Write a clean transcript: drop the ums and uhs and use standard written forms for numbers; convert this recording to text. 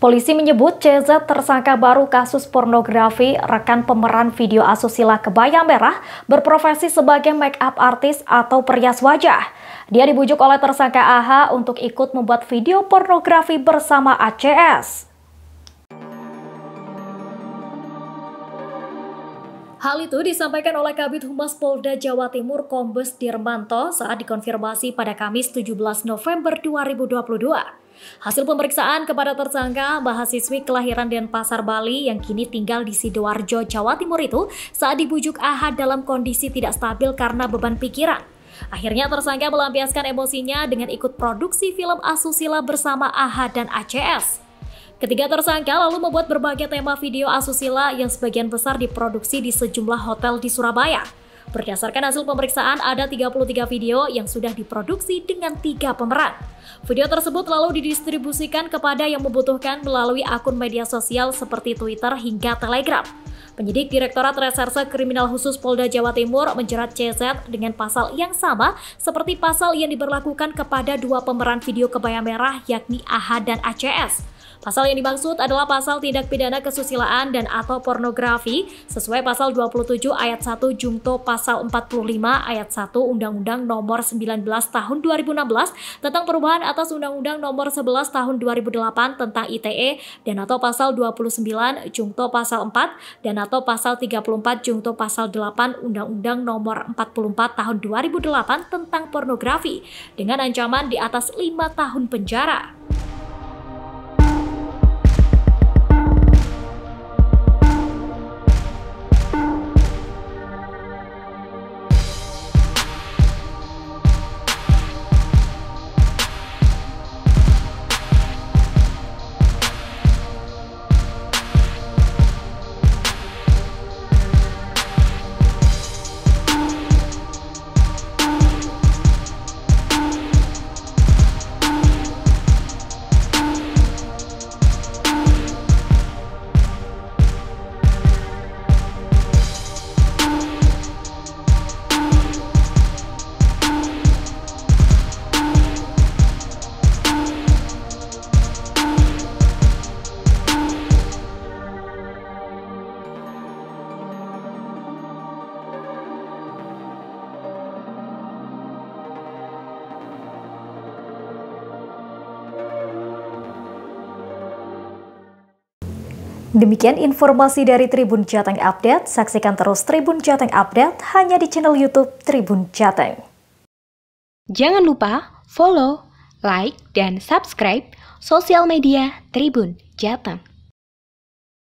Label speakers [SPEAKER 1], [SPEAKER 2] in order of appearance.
[SPEAKER 1] Polisi menyebut CZ tersangka baru kasus pornografi rekan pemeran video asusila kebaya merah berprofesi sebagai make-up artis atau perias wajah. Dia dibujuk oleh tersangka AH untuk ikut membuat video pornografi bersama ACS. Hal itu disampaikan oleh Kabid Humas Polda Jawa Timur Kombes Dirmanto saat dikonfirmasi pada Kamis 17 November 2022. Hasil pemeriksaan kepada tersangka mahasiswi kelahiran Denpasar, Bali yang kini tinggal di Sidoarjo, Jawa Timur itu saat dibujuk AH dalam kondisi tidak stabil karena beban pikiran. Akhirnya tersangka melampiaskan emosinya dengan ikut produksi film asusila bersama AH dan ACS. Ketiga tersangka lalu membuat berbagai tema video asusila yang sebagian besar diproduksi di sejumlah hotel di Surabaya. Berdasarkan hasil pemeriksaan, ada 33 video yang sudah diproduksi dengan 3 pemeran. Video tersebut lalu didistribusikan kepada yang membutuhkan melalui akun media sosial seperti Twitter hingga Telegram. Penyidik Direktorat Reserse Kriminal Khusus Polda Jawa Timur menjerat CZ dengan pasal yang sama seperti pasal yang diberlakukan kepada 2 pemeran video kebaya merah yakni AH dan ACS. Pasal yang dimaksud adalah pasal tindak pidana kesusilaan dan atau pornografi sesuai pasal 27 ayat 1 Jungto pasal 45 ayat 1 Undang-Undang Nomor 19 Tahun 2016 tentang perubahan atas Undang-Undang Nomor 11 Tahun 2008 tentang ITE dan atau pasal 29 Jungto pasal 4 dan atau pasal 34 Jungto pasal 8 Undang-Undang Nomor 44 Tahun 2008 tentang pornografi dengan ancaman di atas 5 tahun penjara. Demikian informasi dari Tribun Jateng Update. Saksikan terus Tribun Jateng Update hanya di channel YouTube Tribun Jateng.
[SPEAKER 2] Jangan lupa follow, like, dan subscribe sosial media Tribun Jateng.